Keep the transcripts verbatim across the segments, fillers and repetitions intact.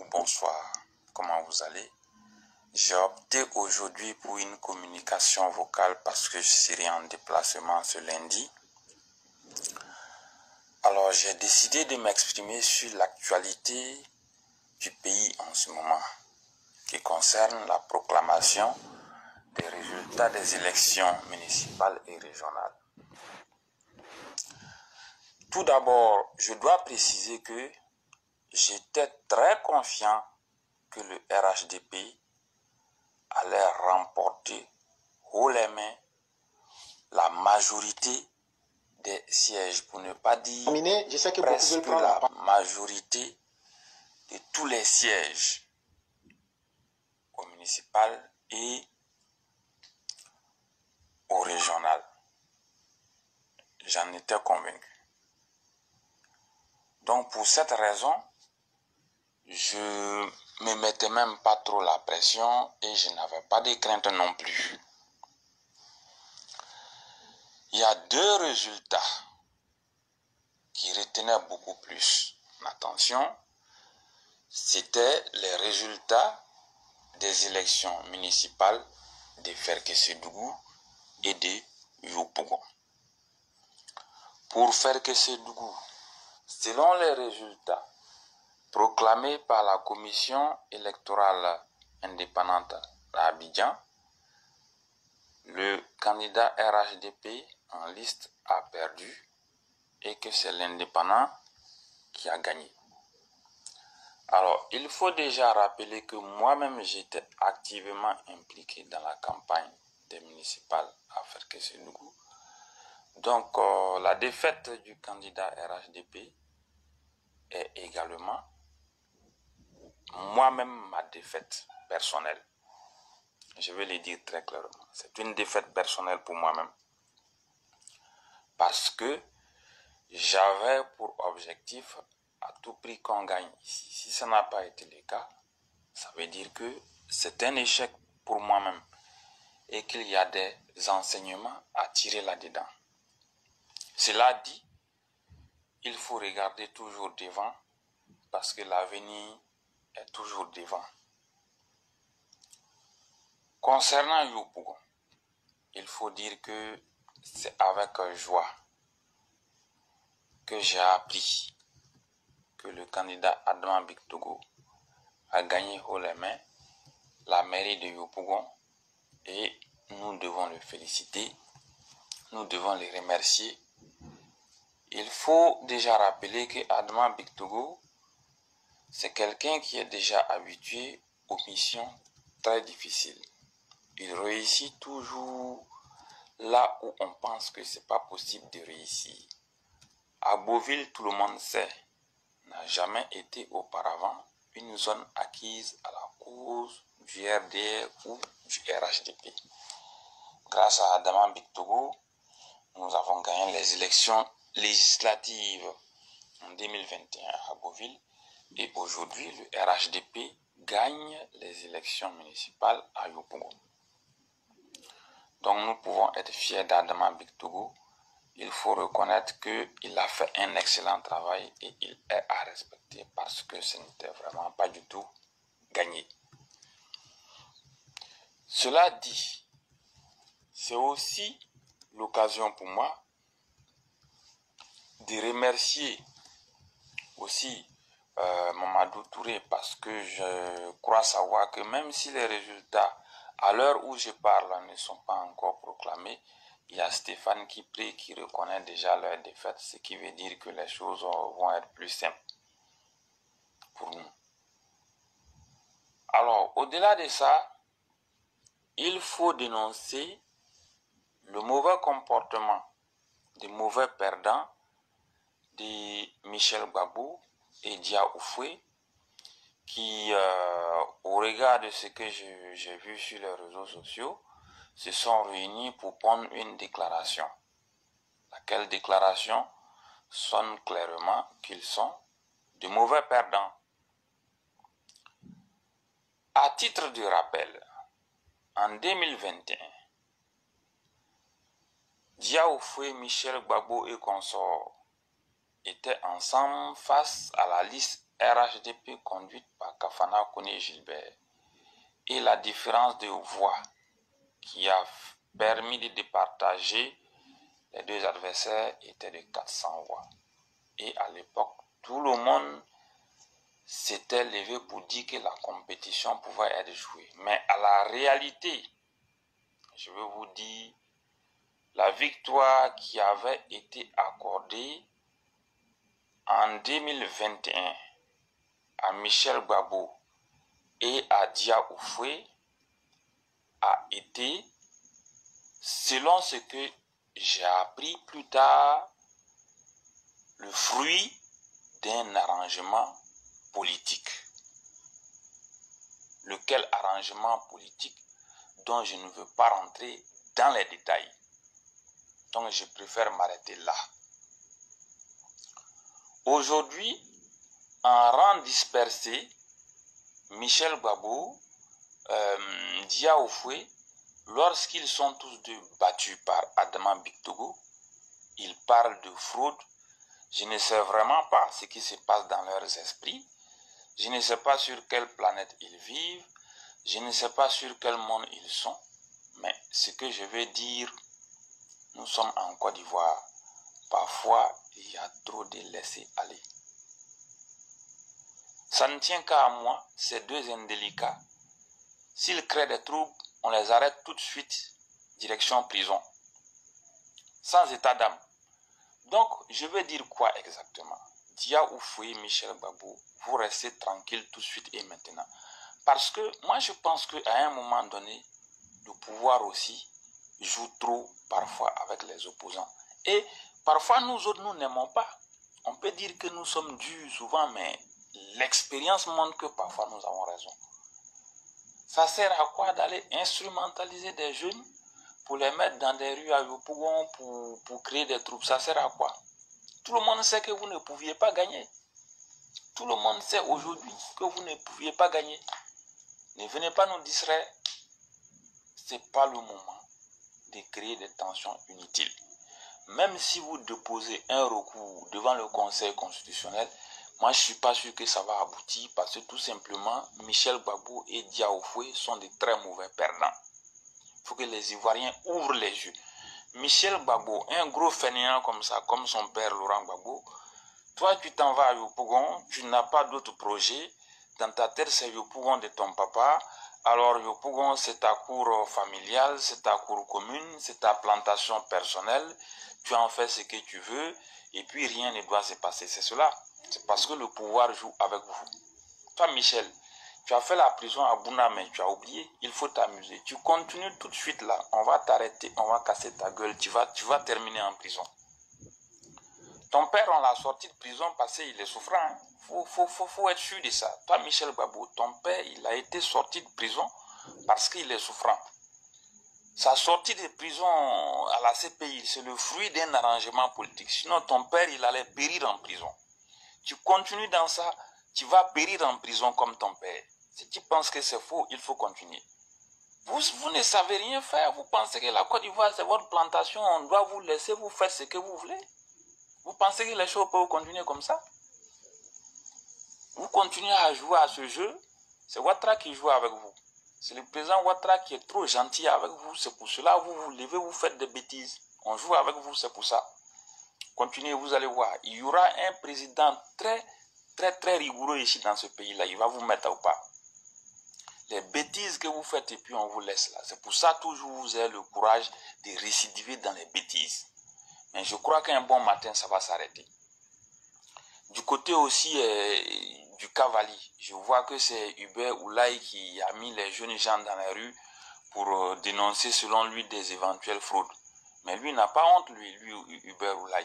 ou bonsoir, comment vous allez? J'ai opté aujourd'hui pour une communication vocale parce que je serai en déplacement ce lundi. Alors j'ai décidé de m'exprimer sur l'actualité du pays en ce moment, qui concerne la proclamation des résultats des élections municipales et régionales. Tout d'abord, je dois préciser que j'étais très confiant que le R H D P allait remporter haut les mains la majorité des sièges, pour ne pas dire je sais que presque beaucoup la majorité de tous les sièges au municipal et au régional. J'en étais convaincu. Donc pour cette raison, je me mettais même pas trop la pression et je n'avais pas de crainte non plus. Il y a deux résultats qui retenaient beaucoup plus l'attention. C'était les résultats des élections municipales de Ferkessédougou et de Yopougon. Pour Ferkessédougou, selon les résultats proclamés par la commission électorale indépendante à Abidjan, le candidat R H D P en liste a perdu et que c'est l'indépendant qui a gagné. Alors, il faut déjà rappeler que moi-même j'étais activement impliqué dans la campagne des municipales à Ferkessédougou. Donc, euh, la défaite du candidat R H D P est également moi-même ma défaite personnelle. Je vais le dire très clairement. C'est une défaite personnelle pour moi-même. Parce que j'avais pour objectif à tout prix qu'on gagne ici. Si ça n'a pas été le cas, ça veut dire que c'est un échec pour moi-même et qu'il y a des enseignements à tirer là-dedans. Cela dit, il faut regarder toujours devant parce que l'avenir est toujours devant. Concernant Yopougon, il faut dire que c'est avec joie que j'ai appris que le candidat Adama Bictogo a gagné haut les mains la mairie de Yopougon et nous devons le féliciter, nous devons le remercier. Il faut déjà rappeler que Adama Bictogo, c'est quelqu'un qui est déjà habitué aux missions très difficiles. Il réussit toujours là où on pense que c'est pas possible de réussir. À Beauville, tout le monde sait, n'a jamais été auparavant une zone acquise à la cause du R D R ou du R H D P. Grâce à Adama Bictogo, nous avons gagné les élections législatives en deux mille vingt et un à Beauville et aujourd'hui le R H D P gagne les élections municipales à Yopougon. Donc nous pouvons être fiers d'Adama Bictogo. Il faut reconnaître qu'il a fait un excellent travail et il est à respecter parce que ce n'était vraiment pas du tout gagné. Cela dit, c'est aussi l'occasion pour moi de remercier aussi euh, Mamadou Touré parce que je crois savoir que même si les résultats à l'heure où je parle ne sont pas encore proclamés, il y a Stéphane Kipré qui reconnaît déjà leur défaite, ce qui veut dire que les choses vont être plus simples pour nous. Alors, au-delà de ça, il faut dénoncer le mauvais comportement des mauvais perdants de Michel Gbagbo et Dia Oufoué qui, euh, au regard de ce que j'ai vu sur les réseaux sociaux, se sont réunis pour prendre une déclaration. Laquelle déclaration sonne clairement qu'ils sont de mauvais perdants. À titre de rappel, en deux mille vingt et un, Dia Oufoué, Michel Gbagbo et consorts étaient ensemble face à la liste R H D P conduite par Kafana Koné Gilbert et la différence de voix qui a permis de départager les deux adversaires était de quatre cents voix. Et à l'époque, tout le monde s'était levé pour dire que la compétition pouvait être jouée. Mais à la réalité, je veux vous dire, la victoire qui avait été accordée en deux mille vingt et un à Michel Gbagbo et à Dia Oufoué a été, selon ce que j'ai appris plus tard, le fruit d'un arrangement politique. Lequel arrangement politique dont je ne veux pas rentrer dans les détails. Donc je préfère m'arrêter là. Aujourd'hui, en rang dispersé, Michel Gbagbo, euh, Dia Oufoué, lorsqu'ils sont tous deux battus par Adama Bictogo, ils parlent de fraude. Je ne sais vraiment pas ce qui se passe dans leurs esprits. Je ne sais pas sur quelle planète ils vivent. Je ne sais pas sur quel monde ils sont. Mais ce que je vais dire, nous sommes en Côte d'Ivoire. Parfois, il y a trop de laisser aller. Ça ne tient qu'à moi, ces deux indélicats. S'ils créent des troubles, on les arrête tout de suite, direction prison. Sans état d'âme. Donc, je vais dire quoi exactement? Dia Oufoué, Michel Gbagbo, vous restez tranquille tout de suite et maintenant. Parce que moi, je pense qu'à un moment donné, le pouvoir aussi joue trop parfois avec les opposants. Et parfois, nous autres, nous n'aimons pas. On peut dire que nous sommes durs souvent, mais l'expérience montre que parfois nous avons raison. Ça sert à quoi d'aller instrumentaliser des jeunes pour les mettre dans des rues à Yopougon pour, pour créer des troupes? Ça sert à quoi? Tout le monde sait que vous ne pouviez pas gagner. Tout le monde sait aujourd'hui que vous ne pouviez pas gagner. Ne venez pas nous distraire. Ce n'est pas le moment de créer des tensions inutiles. Même si vous déposez un recours devant le Conseil constitutionnel, moi je ne suis pas sûr que ça va aboutir parce que tout simplement, Michel Gbagbo et Dia Oufoué sont de très mauvais perdants. Il faut que les Ivoiriens ouvrent les yeux. Michel Gbagbo, un gros fainéant comme ça, comme son père Laurent Gbagbo, toi tu t'en vas à Yopougon, tu n'as pas d'autre projet, dans ta tête c'est Yopougon de ton papa, alors Yopougon c'est ta cour familiale, c'est ta cour commune, c'est ta plantation personnelle, tu en fais ce que tu veux, et puis rien ne doit se passer, c'est cela, c'est parce que le pouvoir joue avec vous. Toi Michel, tu as fait la prison à Bouna, mais tu as oublié, il faut t'amuser. Tu continues tout de suite là, on va t'arrêter, on va casser ta gueule, tu vas, tu vas terminer en prison. Ton père, on l'a sorti de prison parce qu'il est souffrant. Hein. Faut, faut, faut, faut être sûr de ça. Toi, Michel Gbagbo, ton père, il a été sorti de prison parce qu'il est souffrant. Sa sortie de prison à la C P I, c'est le fruit d'un arrangement politique. Sinon, ton père, il allait périr en prison. Tu continues dans ça, tu vas périr en prison comme ton père. Si tu penses que c'est faux, il faut continuer. Vous, vous ne savez rien faire. Vous pensez que la Côte d'Ivoire, c'est votre plantation. On doit vous laisser vous faire ce que vous voulez. Vous pensez que les choses peuvent continuer comme ça? Vous continuez à jouer à ce jeu. C'est Ouattara qui joue avec vous. C'est le président Ouattara qui est trop gentil avec vous. C'est pour cela que vous vous levez, vous faites des bêtises. On joue avec vous, c'est pour ça. Continuez, vous allez voir. Il y aura un président très, très, très rigoureux ici dans ce pays-là. Il va vous mettre au pas. Les bêtises que vous faites et puis on vous laisse là. C'est pour ça toujours vous avez le courage de récidiver dans les bêtises. Mais je crois qu'un bon matin, ça va s'arrêter. Du côté aussi euh, du Cavali, je vois que c'est Hubert Oulaye qui a mis les jeunes gens dans la rue pour euh, dénoncer selon lui des éventuelles fraudes. Mais lui n'a pas honte, lui, lui Hubert Oulaye.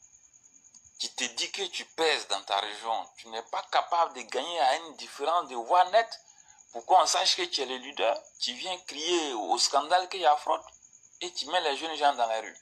Tu te dis que tu pèses dans ta région, tu n'es pas capable de gagner à une différence de voix nette. Pourquoi on sache que tu es le leader, tu viens crier au scandale qu'il y a fraude et tu mets les jeunes gens dans la rue.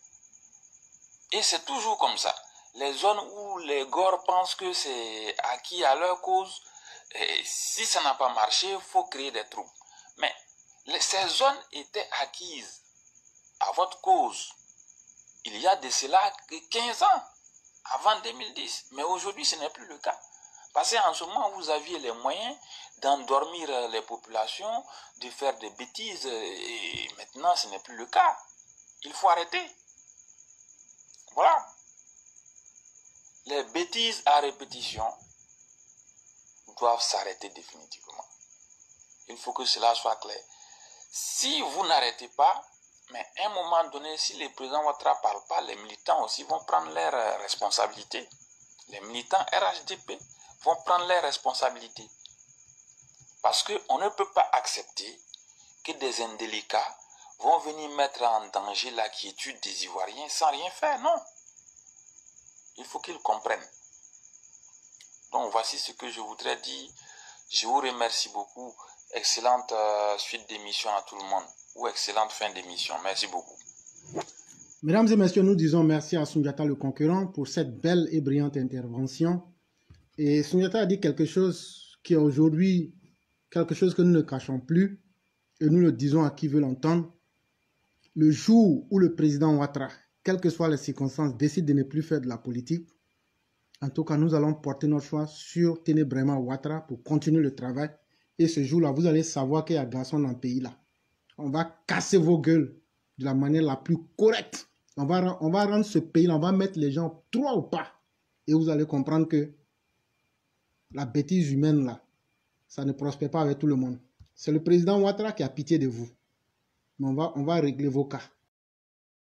Et c'est toujours comme ça. Les zones où les gores pensent que c'est acquis à leur cause, et si ça n'a pas marché, il faut créer des troubles. Mais les, ces zones étaient acquises à votre cause. Il y a de cela quinze ans, avant deux mille dix. Mais aujourd'hui, ce n'est plus le cas. Parce qu'en ce moment, vous aviez les moyens d'endormir les populations, de faire des bêtises, et maintenant, ce n'est plus le cas. Il faut arrêter. Voilà. Les bêtises à répétition doivent s'arrêter définitivement. Il faut que cela soit clair. Si vous n'arrêtez pas, mais à un moment donné, si les présidents Ouattara ne parlent pas, les militants aussi vont prendre leurs responsabilités. Les militants R H D P vont prendre leurs responsabilités. Parce qu'on ne peut pas accepter que des indélicats vont venir mettre en danger la quiétude des Ivoiriens sans rien faire, non. Il faut qu'ils comprennent. Donc voici ce que je voudrais dire. Je vous remercie beaucoup. Excellente euh, suite d'émission à tout le monde. Ou excellente fin d'émission. Merci beaucoup. Mesdames et messieurs, nous disons merci à Soundiata le concurrent pour cette belle et brillante intervention. Et Soundiata a dit quelque chose qui est aujourd'hui quelque chose que nous ne cachons plus. Et nous le disons à qui veut l'entendre. Le jour où le président Ouattara, quelles que soient les circonstances, décide de ne plus faire de la politique, en tout cas, nous allons porter notre choix sur Ténébrema Ouattara pour continuer le travail. Et ce jour-là, vous allez savoir qu'il y a garçon dans le pays là. On va casser vos gueules de la manière la plus correcte. On va, on va rendre ce pays-là, on va mettre les gens trois au pas. Et vous allez comprendre que la bêtise humaine là, ça ne prospère pas avec tout le monde. C'est le président Ouattara qui a pitié de vous. Mais on va, on va régler vos cas.